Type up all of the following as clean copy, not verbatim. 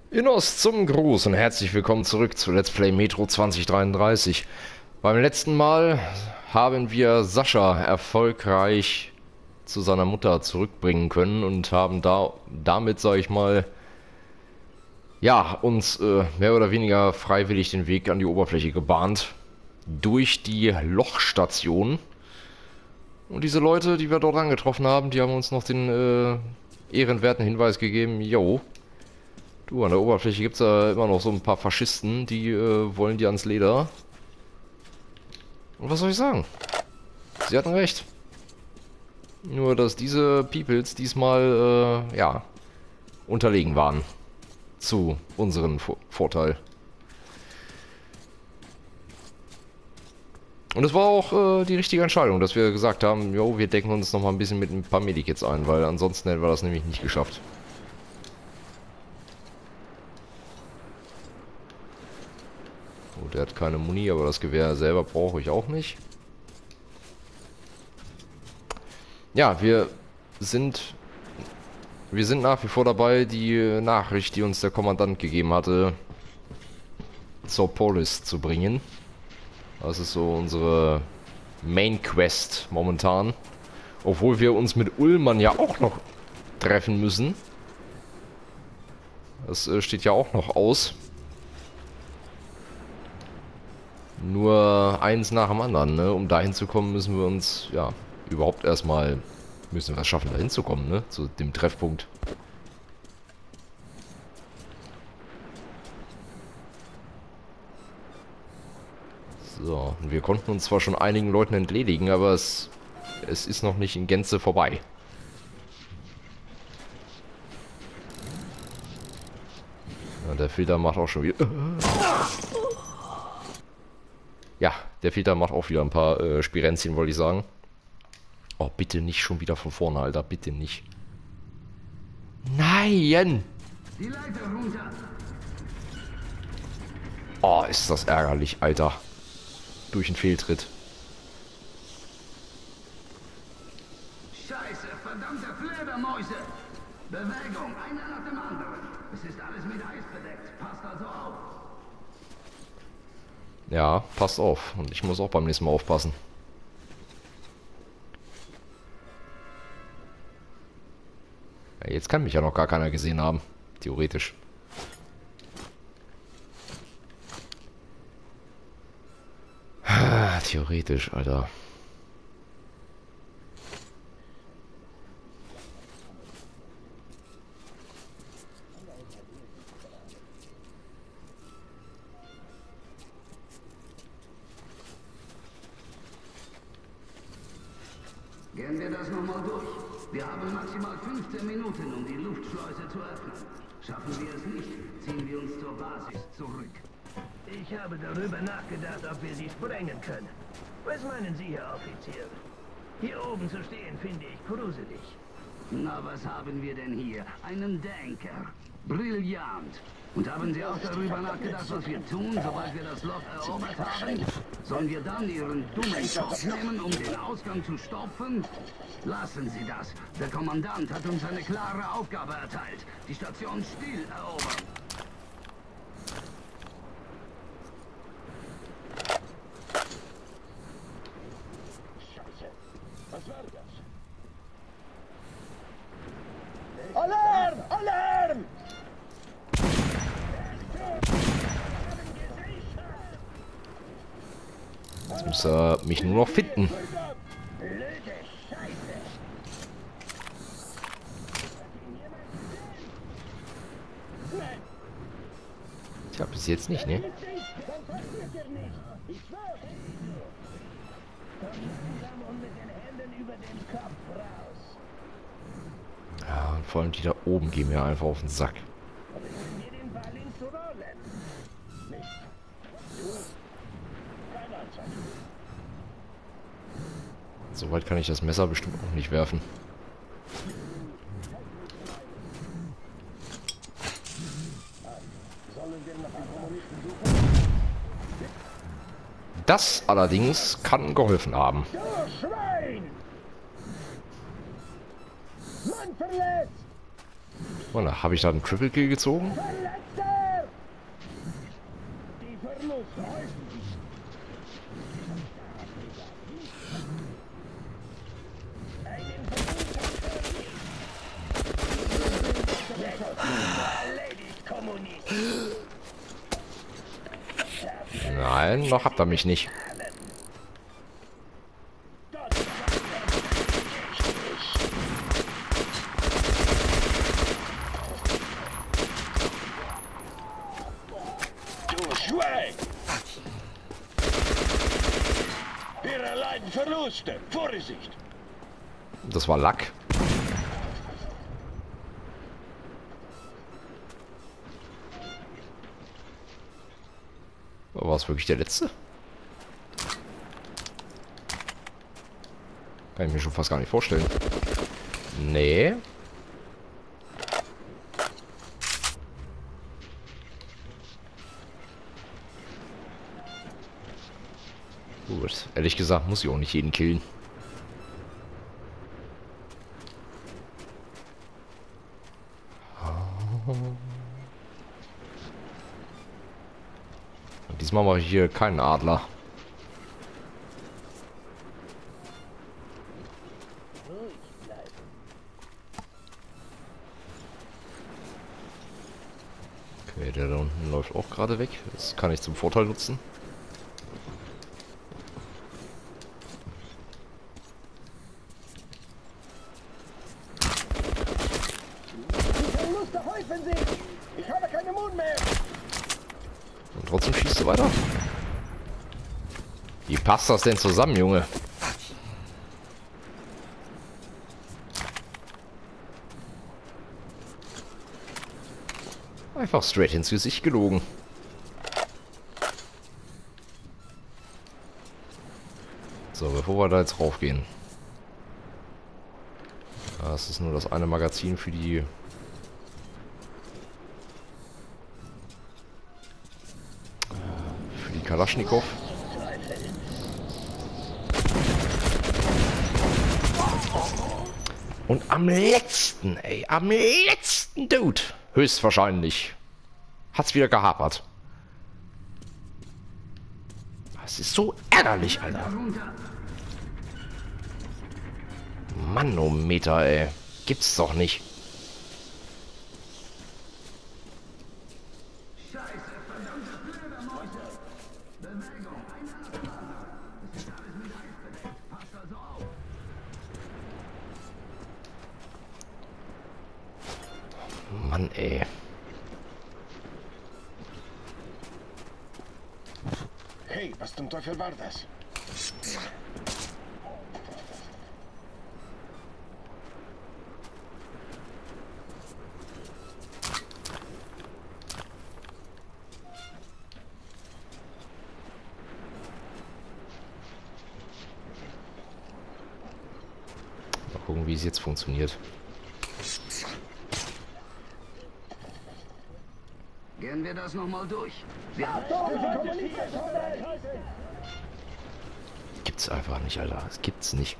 Innos zum Gruß und herzlich willkommen zurück zu Let's Play Metro 2033. Beim letzten Mal haben wir Sascha erfolgreich zu seiner Mutter zurückbringen können und haben damit, sage ich mal, ja, uns mehr oder weniger freiwillig den Weg an die Oberfläche gebahnt. Durch die Lochstation. Und diese Leute, die wir dort angetroffen haben, die haben uns noch den ehrenwerten Hinweis gegeben, yo, du, an der Oberfläche gibt es ja immer noch so ein paar Faschisten, die wollen dir ans Leder. Und was soll ich sagen? Sie hatten recht. Nur, dass diese Peoples diesmal, ja, unterlegen waren. Zu unserem Vorteil. Und es war auch die richtige Entscheidung, dass wir gesagt haben, jo, wir decken uns noch mal ein bisschen mit ein paar Medikits ein, weil ansonsten hätten wir das nämlich nicht geschafft. Oh, der hat keine Muni, aber das Gewehr selber brauche ich auch nicht. Ja, wir sind nach wie vor dabei, die Nachricht, die uns der Kommandant gegeben hatte, zur Polis zu bringen. Das ist so unsere Main Quest momentan. Obwohl wir uns mit Ullmann ja auch noch treffen müssen. Das steht ja auch noch aus. Nur eins nach dem anderen, ne? Um dahin zu kommen, müssen wir uns, ja, überhaupt erstmal, müssen wir es schaffen, dahin zu kommen, ne? Zu dem Treffpunkt. So, wir konnten uns zwar schon einigen Leuten entledigen, aber es ist noch nicht in Gänze vorbei. Ja, der Filter macht auch schon wieder... Ja, der Filter macht auch wieder ein paar Spirenzchen, wollte ich sagen. Oh, bitte nicht schon wieder von vorne, Alter. Bitte nicht. Nein! Oh, ist das ärgerlich, Alter. Durch den Fehltritt. Scheiße, verdammte Fledermäuse! Bewegung, einer nach dem anderen. Es ist alles mit Eis bedeckt. Passt also auf. Ja, passt auf. Und ich muss auch beim nächsten Mal aufpassen. Ja, jetzt kann mich ja noch gar keiner gesehen haben. Theoretisch. Theoretisch, Alter. Gehen wir das nochmal durch. Wir haben maximal 15 Minuten, um die Luftschleuse zu öffnen. Schaffen wir es nicht, ziehen wir uns zur Basis zurück. Ich habe darüber nachgedacht, ob wir sie sprengen können. Was meinen Sie, Herr Offizier? Hier oben zu stehen, finde ich gruselig. Na, was haben wir denn hier? Einen Denker. Brillant. Und haben Sie auch darüber nachgedacht, was wir tun, sobald wir das Loch erobert haben? Sollen wir dann Ihren dummen Kopf nehmen, um den Ausgang zu stopfen? Lassen Sie das. Der Kommandant hat uns eine klare Aufgabe erteilt. Die Station Still erobern. Scheiße. Was war das? Alarm! Alarm! Jetzt muss er mich nur noch finden. Blöde Scheiße! Tja, bis jetzt nicht, ne? Dann passiert er nicht. Ich schwöre. Komm langsam und mit den Händen über den Kopf raus. Ja, und vor allem die da oben gehen mir einfach auf den Sack. Bringen wir den Ball ins Rollen. Nicht. Du. Kein Anzeichen. So weit kann ich das Messer bestimmt auch nicht werfen. Sollen wir nach den Kommunisten suchen? Das allerdings kann geholfen haben. Du Schwein! Mann verletzt! Oder habe ich da einen Triple Kill gezogen? Die Verluste häufen sich. Einen Versuch erledigt, Kommunist. Nein, noch habt ihr mich nicht. Du Schwein! Wir erleiden Verluste. Vorsicht! Das war Lack. War es wirklich der letzte? Kann ich mir schon fast gar nicht vorstellen. Nee. Gut, ehrlich gesagt muss ich auch nicht jeden killen. Und diesmal mache ich hier keinen Adler. Okay, der da unten läuft auch gerade weg. Das kann ich zum Vorteil nutzen. Die Verluste häufen sich! Ich habe keine Mut mehr! Und trotzdem schießt du weiter. Wie passt das denn zusammen, Junge? Einfach straight ins Gesicht gelogen. So, bevor wir da jetzt raufgehen. Das ist nur das eine Magazin für die... Für die Kalaschnikow. Und am letzten, ey, am letzten Dude, höchstwahrscheinlich, hat's wieder gehapert. Das ist so ärgerlich, Alter. Manometer, ey. Gibt's doch nicht. Mann, ey. Hey, was zum Teufel war das? Mal gucken, wie es jetzt funktioniert. Gehen wir das nochmal durch. Gibt's einfach nicht, Alter. Das gibt's nicht.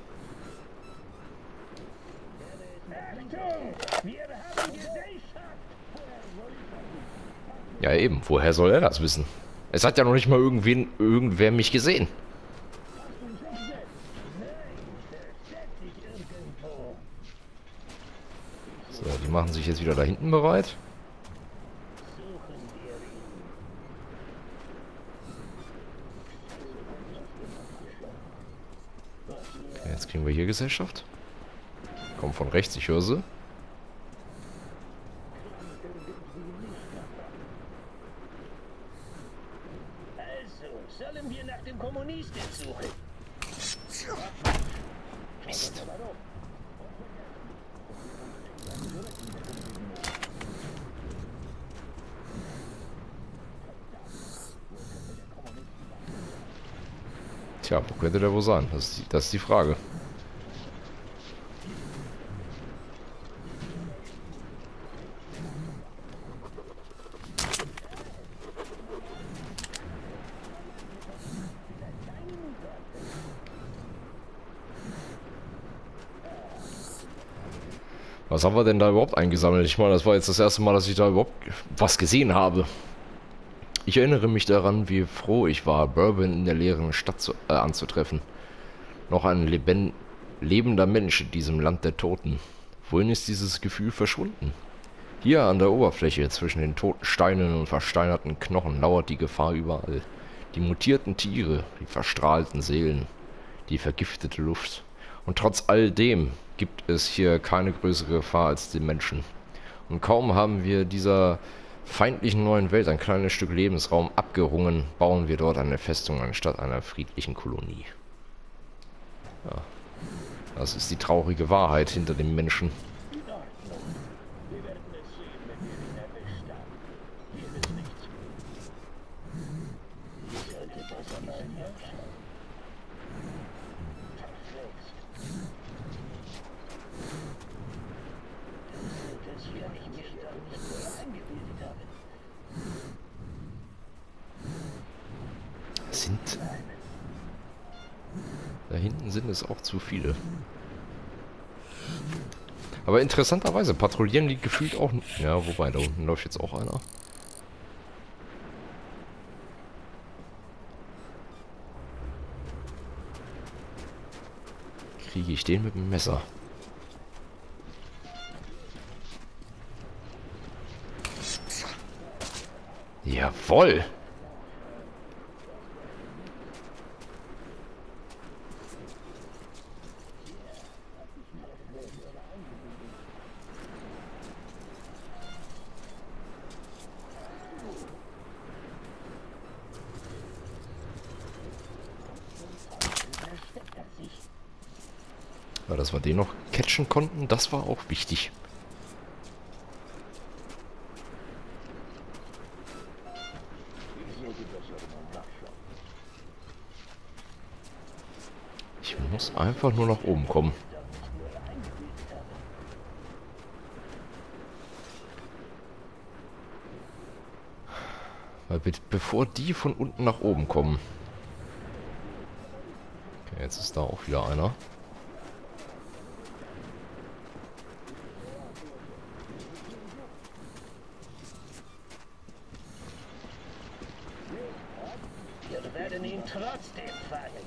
Ja eben, woher soll er das wissen? Es hat ja noch nicht mal irgendwer mich gesehen. So, die machen sich jetzt wieder da hinten bereit. Okay, jetzt kriegen wir hier Gesellschaft. Kommt von rechts, ich höre sie. Also, sollen wir nach dem Kommunisten suchen? Mist. Tja, wo könnte der wohl sein? Das ist die Frage. Was haben wir denn da überhaupt eingesammelt? Ich meine, das war jetzt das erste Mal, dass ich da überhaupt was gesehen habe. Ich erinnere mich daran, wie froh ich war, Bourbon in der leeren Stadt anzutreffen. Noch ein lebender Mensch in diesem Land der Toten. Wohin ist dieses Gefühl verschwunden? Hier an der Oberfläche, zwischen den toten Steinen und versteinerten Knochen, lauert die Gefahr überall. Die mutierten Tiere, die verstrahlten Seelen, die vergiftete Luft. Und trotz all dem gibt es hier keine größere Gefahr als den Menschen. Und kaum haben wir dieser feindlichen neuen Welt ein kleines Stück Lebensraum abgerungen, bauen wir dort eine Festung anstatt einer friedlichen Kolonie. Ja, das ist die traurige Wahrheit hinter dem Menschen. Da hinten sind es auch zu viele. Aber interessanterweise patrouillieren die gefühlt auch... Ja, wobei, da unten läuft jetzt auch einer. Kriege ich den mit dem Messer? Jawohl! Ja, dass wir den noch catchen konnten, das war auch wichtig. Ich muss einfach nur nach oben kommen. Weil bevor die von unten nach oben kommen. Okay, jetzt ist da auch wieder einer. Wir werden ihn trotzdem fangen.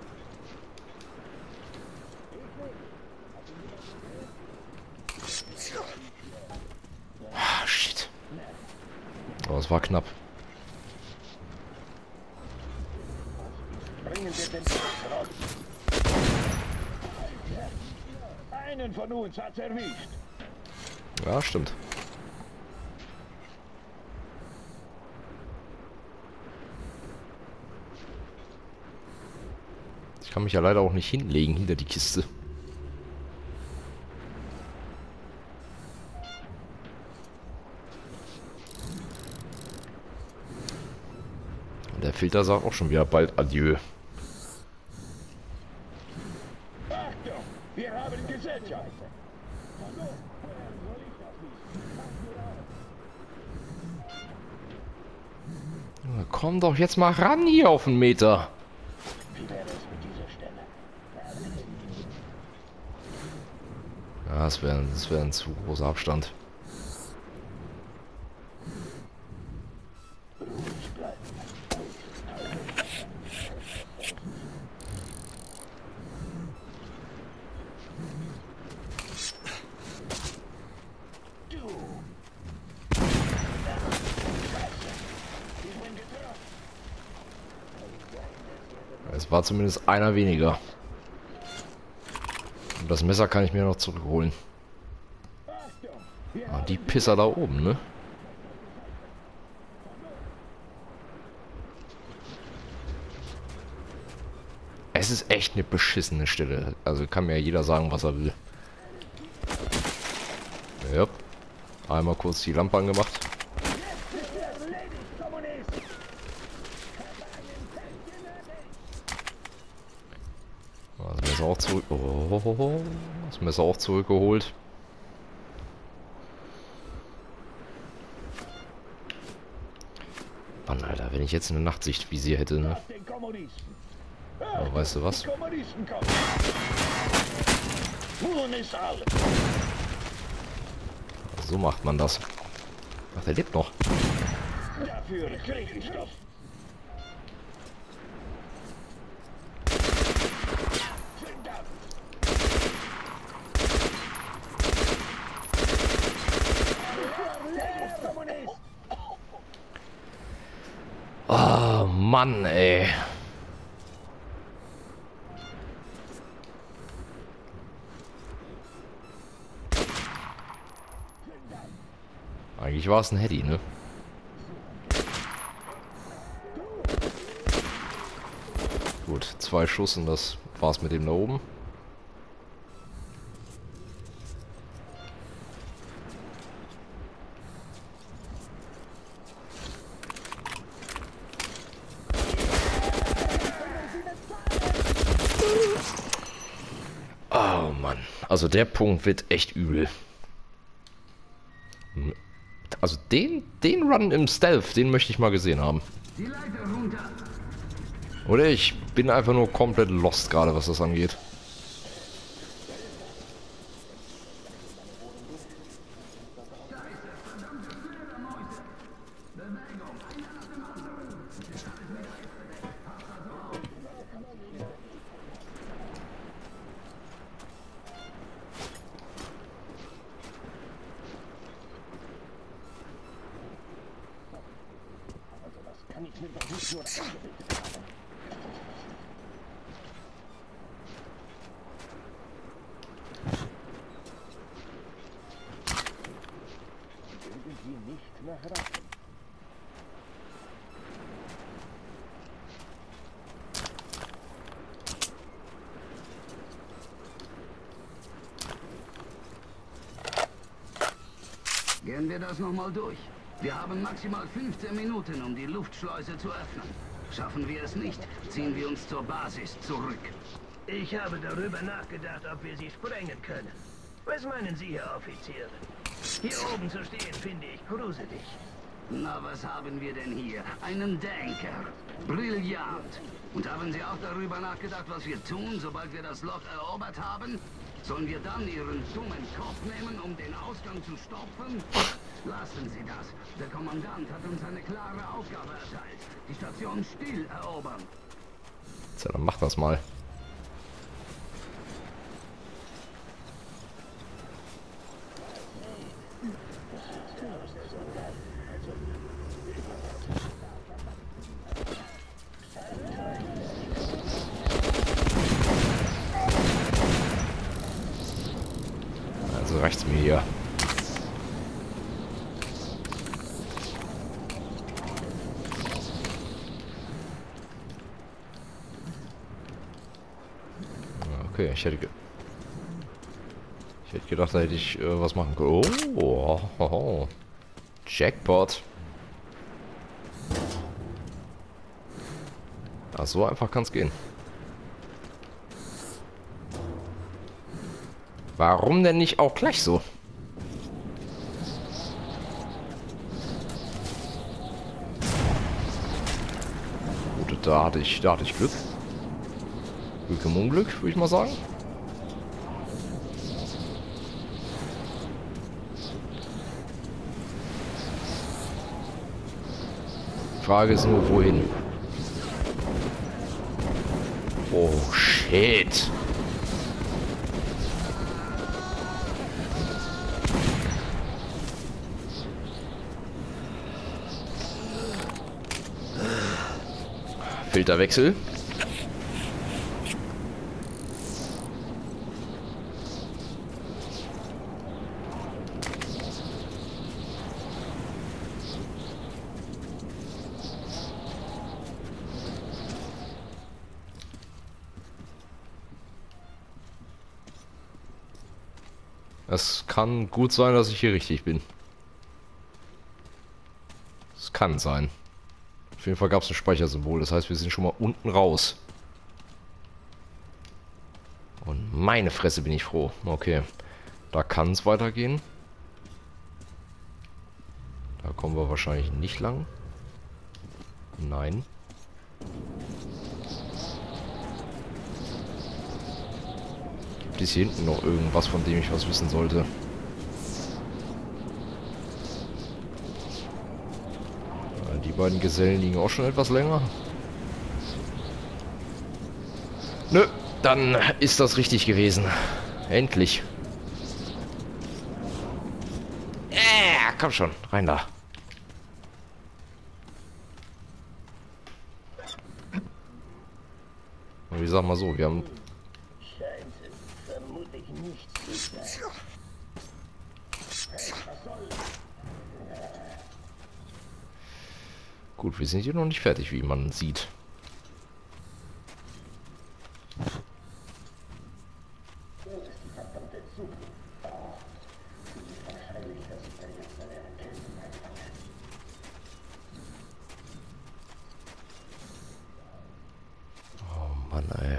Ah, shit. Aber es war knapp. Bringen wir den Schrott. Einen von uns hat's erwischt. Ja, stimmt. Ich kann mich ja leider auch nicht hinlegen hinter die Kiste. Und der Filter sagt auch schon wieder bald Adieu. Achtung, wir haben Gesellschaft. Ja, komm doch jetzt mal ran hier auf den Meter. Wie wäre es mit dieser Stelle? Ja, das wäre ein zu großer Abstand. Es war zumindest einer weniger. Und das Messer kann ich mir noch zurückholen. Ah, die Pisser da oben, ne? Es ist echt eine beschissene Stelle. Also kann mir ja jeder sagen, was er will. Ja. Einmal kurz die Lampe angemacht. Das Messer auch zurück. Oh, das Messer auch zurückgeholt. Mann, Alter, wenn ich jetzt eine Nachtsichtvisier hätte, ne? Aber weißt du was? So macht man das. Ach, der lebt noch. Dafür Klingenstoff. Oh, Mann, ey. Eigentlich war es ein Heady, ne? Gut, 2 Schuss und das war's mit dem da oben. Oh Mann, also der Punkt wird echt übel. Also den Run im Stealth, den möchte ich mal gesehen haben. Die Leiter runter. Oder ich bin einfach nur komplett lost gerade, was das angeht. Kann ich mir doch nicht nur eingebildet haben. Irgendwie nicht nach Rachen. Gehen wir das nochmal durch. Wir haben maximal 15 Minuten, um die Luftschleuse zu öffnen. Schaffen wir es nicht, ziehen wir uns zur Basis zurück. Ich habe darüber nachgedacht, ob wir sie sprengen können. Was meinen Sie, Herr Offizier? Hier oben zu stehen, finde ich gruselig. Na, was haben wir denn hier? Einen Denker. Brillant. Und haben Sie auch darüber nachgedacht, was wir tun, sobald wir das Loch erobert haben? Sollen wir dann Ihren dummen Kopf nehmen, um den Ausgang zu stopfen? Lassen Sie das. Der Kommandant hat uns eine klare Aufgabe erteilt. Die Station still erobern. Tja, dann mach das mal. Also reicht's mir hier. Okay, ich hätte gedacht, da hätte ich was machen können. Oh, Jackpot. Ja, so einfach kann es gehen. Warum denn nicht auch gleich so? Gut, da hatte ich Glück. Glück im Unglück, würde ich mal sagen. Die Frage ist nur, wohin? Oh, shit. Filterwechsel. Es kann gut sein, dass ich hier richtig bin. Es kann sein. Auf jeden Fall gab es ein Speichersymbol. Das heißt, wir sind schon mal unten raus. Und meine Fresse bin ich froh. Okay. Da kann es weitergehen. Da kommen wir wahrscheinlich nicht lang. Nein. Gibt es hier hinten noch irgendwas, von dem ich was wissen sollte? beiden Gesellen liegen auch schon etwas länger. Nö, dann ist das richtig gewesen. Endlich. Komm schon, rein da. Und ich sag mal so, wir haben... Scheint es vermutlich nicht zu sein. Gut, wir sind hier noch nicht fertig, wie man sieht. Oh Mann, ey.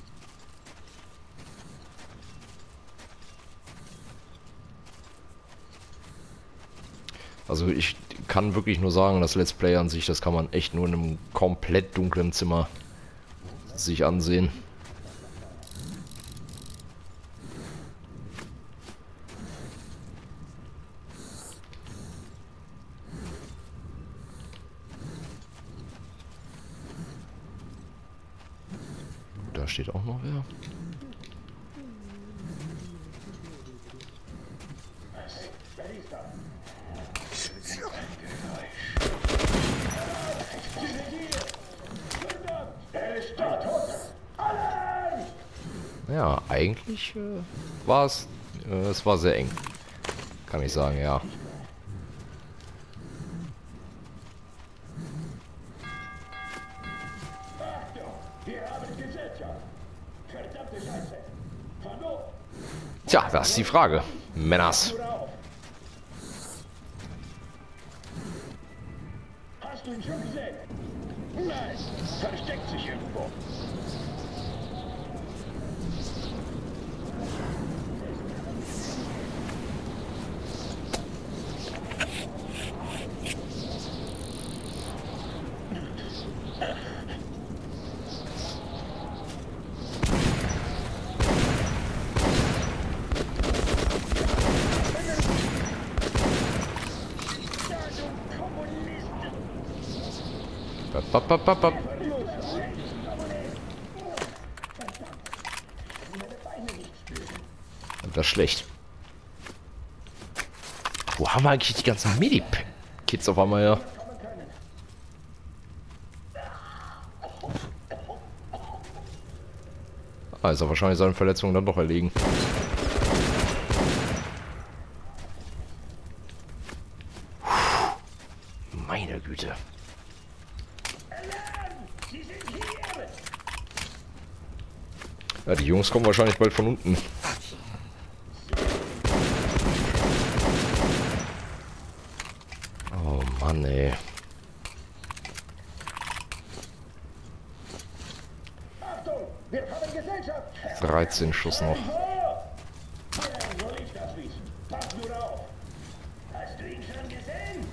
Also ich kann wirklich nur sagen, das Let's Play an sich, das kann man echt nur in einem komplett dunklen Zimmer sich ansehen. Da steht auch noch wer. Ja, eigentlich war es war sehr eng. Kann ich sagen, ja. Tja, das ist die Frage. Männers. Hast du ihn schon gesehen? Nein, versteckt sich irgendwo. Bap. Das ist schlecht. Wo haben wir eigentlich die ganzen Medikits auf einmal her? Ah, ist er wahrscheinlich seine Verletzungen dann doch erlegen. Meine Güte. Ja, die Jungs kommen wahrscheinlich bald von unten. Oh Mann, ey. 13 Schuss noch. Soll ich das wissen? Pass nur auf. Hast du ihn schon gesehen?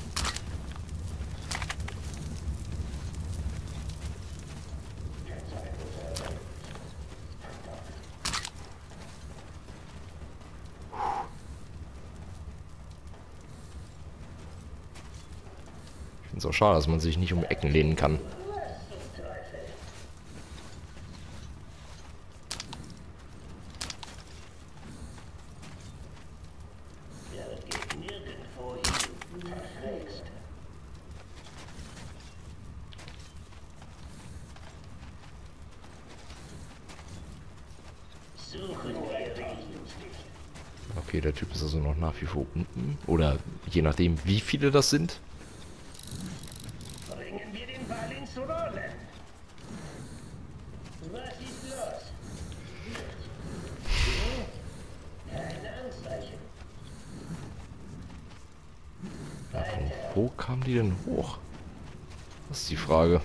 Ich finde es auch schade, dass man sich nicht um Ecken lehnen kann. Okay, der Typ ist also noch nach wie vor unten. Oder je nachdem, wie viele das sind. Bringen wir den Ball ins Rollen. Was ist los? Keine Anzeichen. Ja, von wo kamen die denn hoch? Das ist die Frage.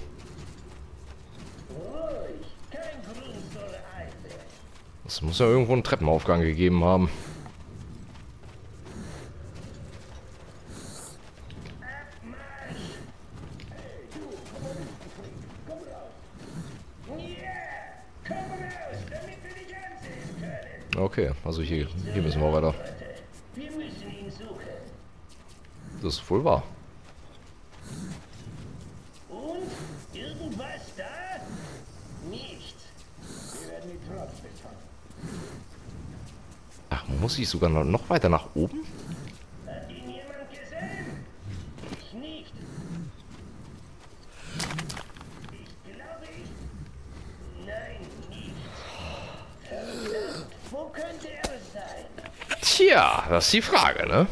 Ruhig. Kein Grund soll Eile. Es muss ja irgendwo einen Treppenaufgang gegeben haben. Okay, also hier müssen wir weiter. Wir müssen ihn suchen. Das ist wohl wahr. muss ich sogar noch weiter nach oben? Hat ihn jemand gesehen? Ich nicht. Ich glaube ich. Nein, nicht. Verdammt, wo könnte er sein? Tja, das ist die Frage, ne?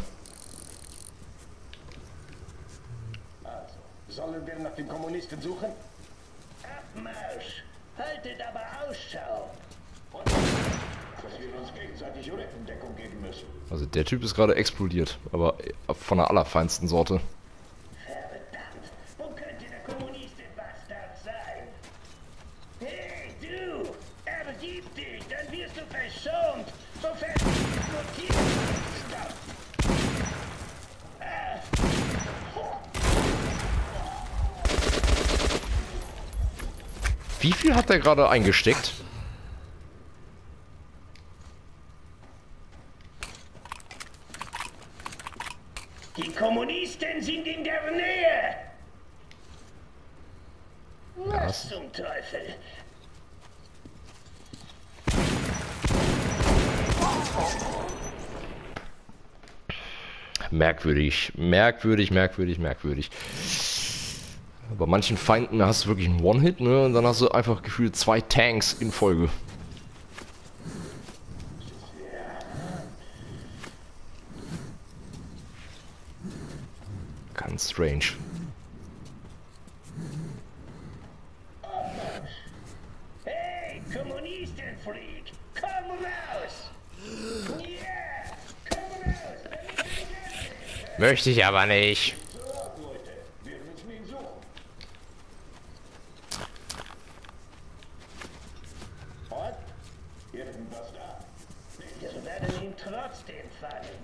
Also, sollen wir nach den Kommunisten suchen? Abmarsch. Haltet aber Ausschau. Und dass wir uns gegenseitig Rückendeckung geben müssen. Also der Typ ist gerade explodiert, aber von der allerfeinsten Sorte. Verdammt, wo könnte der Kommunisten-Bastard sein? Hey, du! Ergib dich, dann wirst du verschont, sofern du explodierst. Stopp! Wie viel hat er gerade eingesteckt? Die Kommunisten sind in der Nähe! Was zum Teufel? Merkwürdig, merkwürdig, merkwürdig, merkwürdig. Bei manchen Feinden hast du wirklich einen One-Hit, ne? Und dann hast du einfach gefühlt 2 Tanks in Folge. Ganz strange. Hey, Kommunisten-Freak! Komm raus! Yeah! Komm raus! Möchte ich aber nicht. So, Leute, wir müssen ihn suchen. Und? Irgendwas da? Wir werden ihn trotzdem fangen.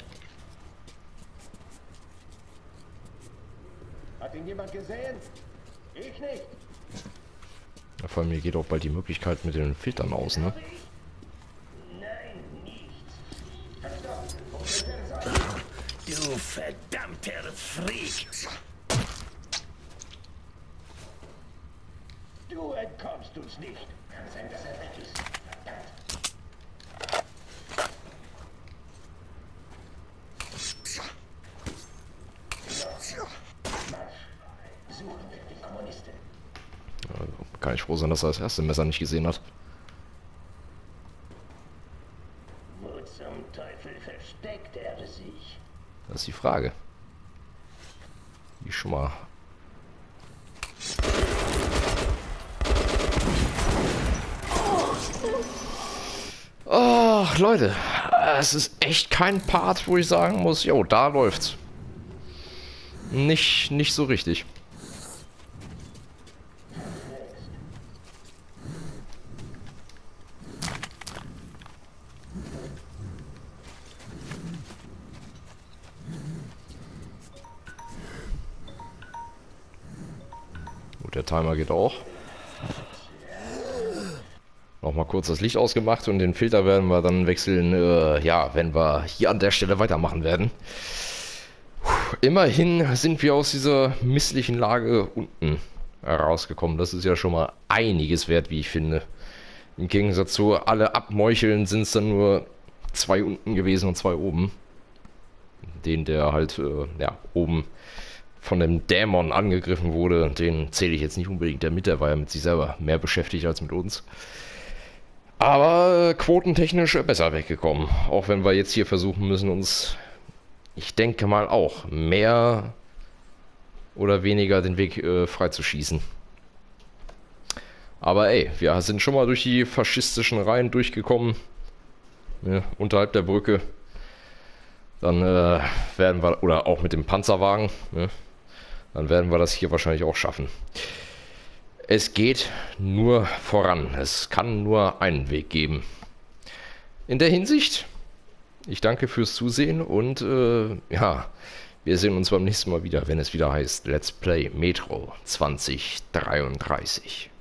Hat ihn jemand gesehen? Ich nicht. Ja, vor allem mir geht auch bald die Möglichkeit mit den Filtern aus, ne? Nein, nichts. Du verdammter Freak! Du entkommst uns nicht. Kann sein, dass er weg ist. Verdammt. Suchen wir die Kommunisten. Kann ich froh sein, dass er das erste Messer nicht gesehen hat. Wo zum Teufel versteckt er sich? Das ist die Frage. Die schon mal. Ach, Leute. Es ist echt kein Part, wo ich sagen muss, jo, da läuft's. Nicht so richtig. Gut, der Timer geht auch. Nochmal kurz das Licht ausgemacht und den Filter werden wir dann wechseln, ja, wenn wir hier an der Stelle weitermachen werden. Immerhin sind wir aus dieser misslichen Lage unten herausgekommen. Das ist ja schon mal einiges wert, wie ich finde. Im Gegensatz zu alle abmeucheln sind es dann nur 2 unten gewesen und 2 oben. Den, der halt, ja, oben von dem Dämon angegriffen wurde, den zähle ich jetzt nicht unbedingt damit, der war ja mit sich selber mehr beschäftigt als mit uns. Aber quotentechnisch besser weggekommen. Auch wenn wir jetzt hier versuchen müssen, uns, ich denke mal auch, mehr oder weniger den Weg freizuschießen. Aber ey, wir sind schon mal durch die faschistischen Reihen durchgekommen. Ne, unterhalb der Brücke. Dann werden wir, oder auch mit dem Panzerwagen, ne, dann werden wir das hier wahrscheinlich auch schaffen. Es geht nur voran. Es kann nur einen Weg geben. In der Hinsicht, ich danke fürs Zusehen und ja, wir sehen uns beim nächsten Mal wieder, wenn es wieder heißt Let's Play Metro 2033.